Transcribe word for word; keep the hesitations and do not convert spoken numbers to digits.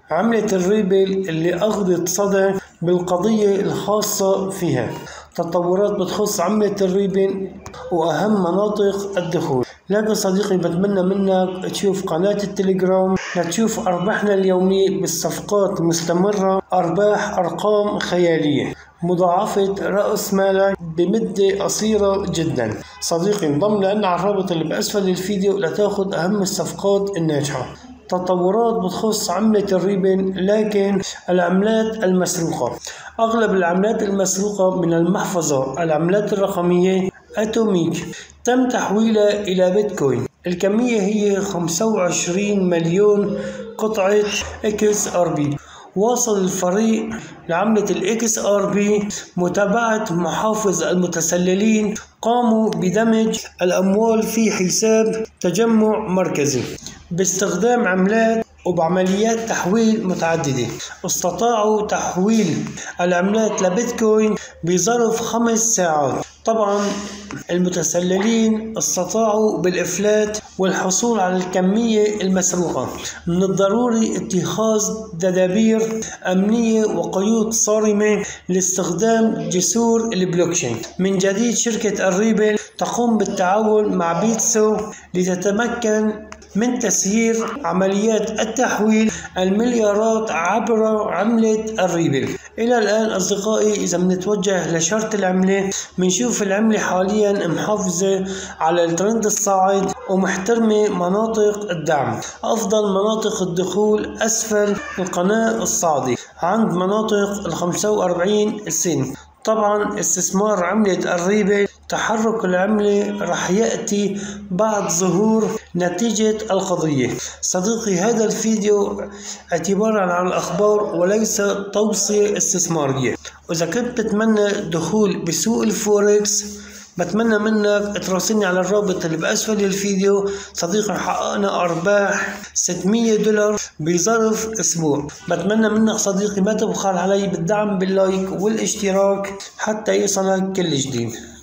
عملة الريبل اللي أخذت صدى بالقضية الخاصة فيها، تطورات بتخص عملة الريبل وأهم مناطق الدخول. لكن صديقي بتمنى منك تشوف قناة التليجرام لتشوف أرباحنا اليومية بالصفقات مستمرة، أرباح أرقام خيالية مضاعفة رأس مالك بمدة قصيرة جدا. صديقي انضم لنا على الرابط اللي بأسفل الفيديو لتاخد أهم الصفقات الناجحة. تطورات بتخص عملة الريبل، لكن العملات المسروقة، أغلب العملات المسروقة من المحفظة العملات الرقمية أتوميك تم تحويلها إلى بيتكوين. الكمية هي خمسة وعشرين مليون قطعة إكس آر بي. واصل الفريق لعملة الإكس آر بي متابعة محافظ المتسللين قاموا بدمج الأموال في حساب تجمع مركزي باستخدام عملات وبعمليات تحويل متعددة. استطاعوا تحويل العملات لبيتكوين بظرف خمس ساعات. طبعا المتسللين استطاعوا بالإفلات والحصول على الكمية المسروقة. من الضروري اتخاذ تدابير أمنية وقيود صارمة لاستخدام جسور البلوكشين. من جديد شركة الريبل تقوم بالتعاون مع بيتسو لتتمكن من تسيير عمليات التحويل المليارات عبر عملة الريبل. إلى الآن أصدقائي إذا بنتوجه لشرط العملة بنشوف العملة حاليا محافظة على الترند الصاعد ومحترمة مناطق الدعم. أفضل مناطق الدخول أسفل القناة الصاعدة عند مناطق الخمسة وأربعين سنت. طبعا استثمار عملة الريبل تحرك العملة رح يأتي بعد ظهور نتيجة القضية. صديقي هذا الفيديو اعتبارا عن الأخبار وليس توصية استثمارية. وإذا كنت تتمنى دخول بسوق الفوركس بتمنى منك تراسلني على الرابط اللي بأسفل الفيديو. صديقي حققنا أرباح ستمية دولار بظرف أسبوع. بتمنى منك صديقي ما تبخل علي بالدعم باللايك والاشتراك حتى يصلك كل جديد.